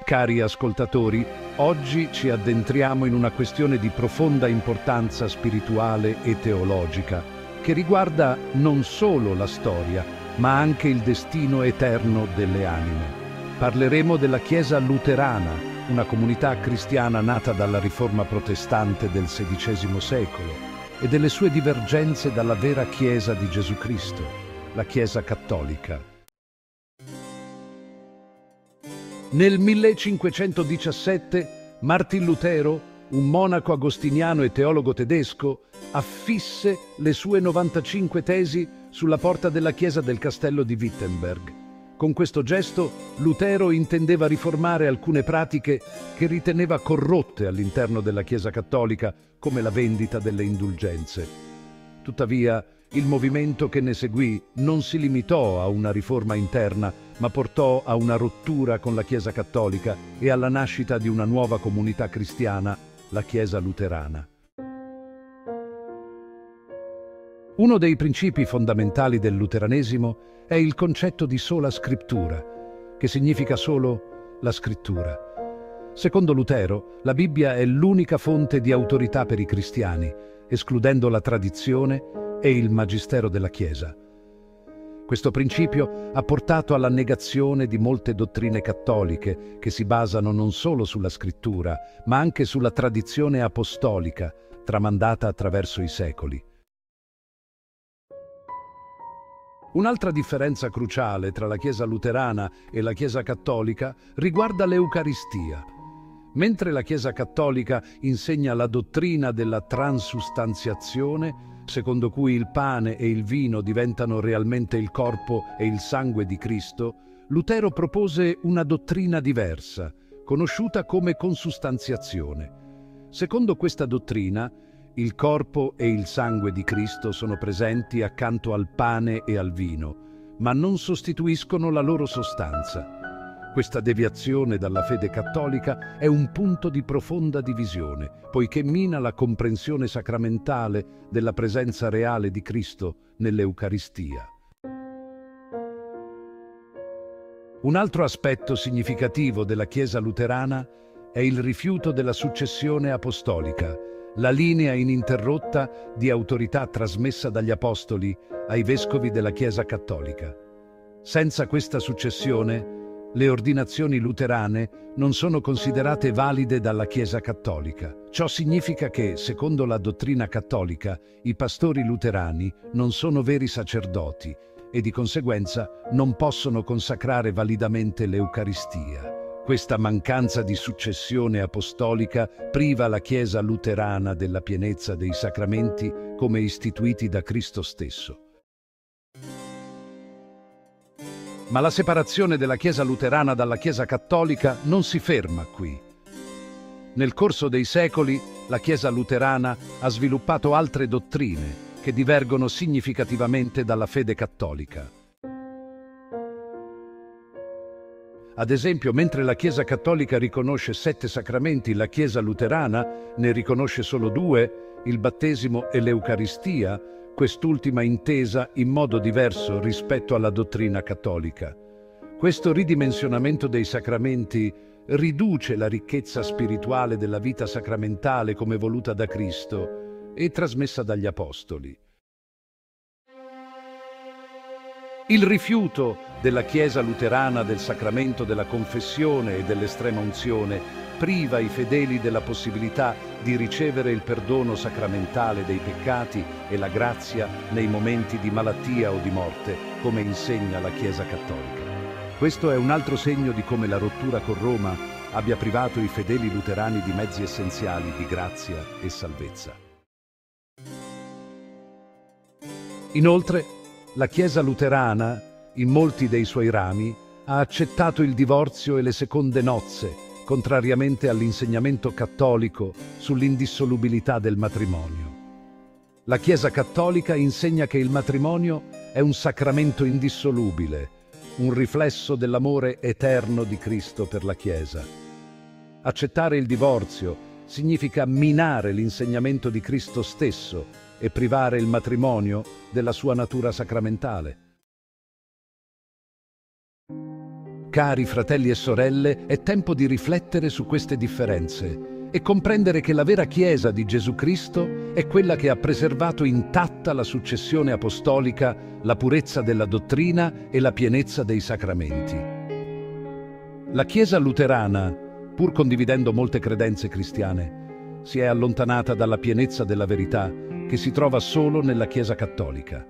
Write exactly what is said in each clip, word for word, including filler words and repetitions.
Cari ascoltatori, oggi ci addentriamo in una questione di profonda importanza spirituale e teologica, che riguarda non solo la storia, ma anche il destino eterno delle anime. Parleremo della Chiesa luterana, una comunità cristiana nata dalla Riforma protestante del sedicesimo secolo, e delle sue divergenze dalla vera Chiesa di Gesù Cristo, la Chiesa cattolica. Nel millecinquecentodiciassette Martin Lutero, un monaco agostiniano e teologo tedesco, affisse le sue novantacinque tesi sulla porta della chiesa del castello di Wittenberg. Con questo gesto Lutero intendeva riformare alcune pratiche che riteneva corrotte all'interno della Chiesa cattolica, come la vendita delle indulgenze. Tuttavia, il movimento che ne seguì non si limitò a una riforma interna, ma portò a una rottura con la Chiesa cattolica e alla nascita di una nuova comunità cristiana, la Chiesa luterana. Uno dei principi fondamentali del luteranesimo è il concetto di sola scrittura, che significa solo la scrittura. Secondo Lutero, la Bibbia è l'unica fonte di autorità per i cristiani, escludendo la tradizione e il magistero della Chiesa. Questo principio ha portato alla negazione di molte dottrine cattoliche che si basano non solo sulla scrittura, ma anche sulla tradizione apostolica, tramandata attraverso i secoli. Un'altra differenza cruciale tra la Chiesa luterana e la Chiesa cattolica riguarda l'Eucaristia. Mentre la Chiesa cattolica insegna la dottrina della transustanziazione, secondo cui il pane e il vino diventano realmente il corpo e il sangue di Cristo, Lutero propose una dottrina diversa, conosciuta come consustanziazione. Secondo questa dottrina, il corpo e il sangue di Cristo sono presenti accanto al pane e al vino, ma non sostituiscono la loro sostanza. Questa deviazione dalla fede cattolica è un punto di profonda divisione, poiché mina la comprensione sacramentale della presenza reale di Cristo nell'Eucaristia. Un altro aspetto significativo della Chiesa luterana è il rifiuto della successione apostolica, la linea ininterrotta di autorità trasmessa dagli apostoli ai vescovi della Chiesa cattolica. Senza questa successione, le ordinazioni luterane non sono considerate valide dalla Chiesa cattolica. Ciò significa che, secondo la dottrina cattolica, i pastori luterani non sono veri sacerdoti e di conseguenza non possono consacrare validamente l'Eucaristia. Questa mancanza di successione apostolica priva la Chiesa luterana della pienezza dei sacramenti come istituiti da Cristo stesso. Ma la separazione della Chiesa luterana dalla Chiesa cattolica non si ferma qui. Nel corso dei secoli, la Chiesa luterana ha sviluppato altre dottrine che divergono significativamente dalla fede cattolica. Ad esempio, mentre la Chiesa cattolica riconosce sette sacramenti, la Chiesa luterana ne riconosce solo due, il battesimo e l'Eucaristia, quest'ultima intesa in modo diverso rispetto alla dottrina cattolica. Questo ridimensionamento dei sacramenti riduce la ricchezza spirituale della vita sacramentale come voluta da Cristo e trasmessa dagli Apostoli. Il rifiuto della Chiesa luterana del sacramento della confessione e dell'estrema unzione priva i fedeli della possibilità di ricevere il perdono sacramentale dei peccati e la grazia nei momenti di malattia o di morte, come insegna la Chiesa cattolica. Questo è un altro segno di come la rottura con Roma abbia privato i fedeli luterani di mezzi essenziali di grazia e salvezza. Inoltre, la Chiesa luterana, in molti dei suoi rami, ha accettato il divorzio e le seconde nozze, contrariamente all'insegnamento cattolico sull'indissolubilità del matrimonio. La Chiesa cattolica insegna che il matrimonio è un sacramento indissolubile, un riflesso dell'amore eterno di Cristo per la Chiesa. Accettare il divorzio significa minare l'insegnamento di Cristo stesso e privare il matrimonio della sua natura sacramentale. Cari fratelli e sorelle, è tempo di riflettere su queste differenze e comprendere che la vera Chiesa di Gesù Cristo è quella che ha preservato intatta la successione apostolica, la purezza della dottrina e la pienezza dei sacramenti. La Chiesa luterana, pur condividendo molte credenze cristiane, si è allontanata dalla pienezza della verità che si trova solo nella Chiesa cattolica.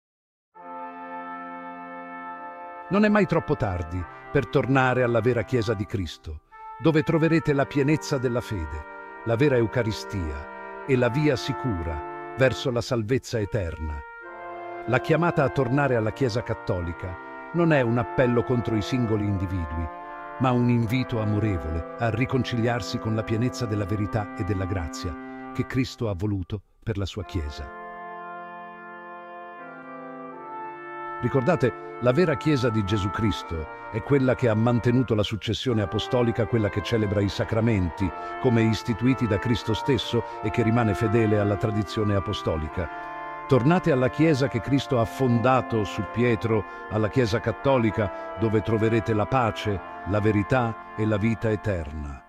Non è mai troppo tardi per tornare alla vera Chiesa di Cristo, dove troverete la pienezza della fede, la vera Eucaristia e la via sicura verso la salvezza eterna. La chiamata a tornare alla Chiesa cattolica non è un appello contro i singoli individui, ma un invito amorevole a riconciliarsi con la pienezza della verità e della grazia che Cristo ha voluto per la sua Chiesa. Ricordate, la vera Chiesa di Gesù Cristo è quella che ha mantenuto la successione apostolica, quella che celebra i sacramenti come istituiti da Cristo stesso e che rimane fedele alla tradizione apostolica. Tornate alla Chiesa che Cristo ha fondato su Pietro, alla Chiesa cattolica, dove troverete la pace, la verità e la vita eterna.